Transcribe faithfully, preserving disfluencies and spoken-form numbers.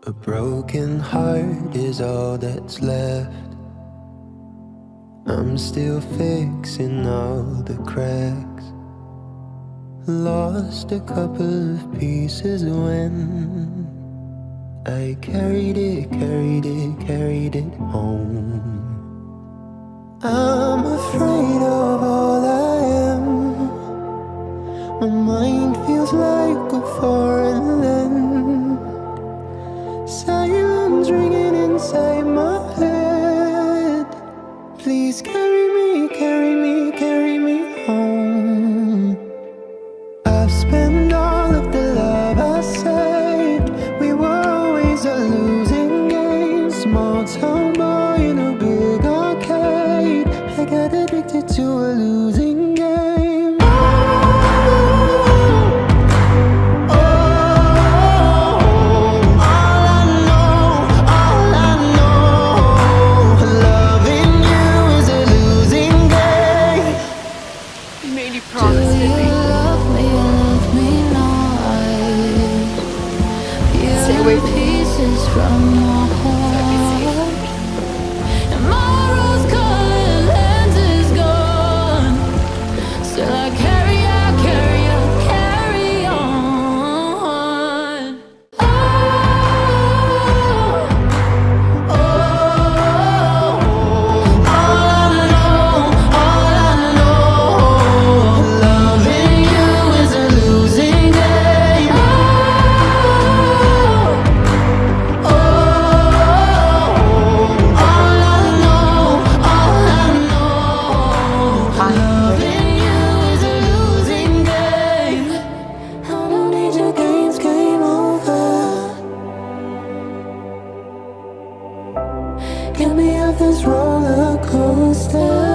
A broken heart is all that's left. I'm still fixing all the cracks. Lost a couple of pieces when I carried it, carried it, carried it home. I'm afraid of all I am. My mind feels like a foreign land. Silence ringing inside my head. Please carry me, carry me, carry me home. I've spent all of the love I saved. We were always a losing game. Small town boy in a big arcade. I got addicted to a losing game. Promise me. Love me, love me not. Stay away from pieces from my heart. And my rose-colored lens is gone. Still I carry on, carry on, carry on. Oh, oh, oh, all I know, all I know. Loving you is a losing game. Oh, oh, all I know, all I know. Loving you is a losing game. I don't need your games, game over. Get me off this roller coaster.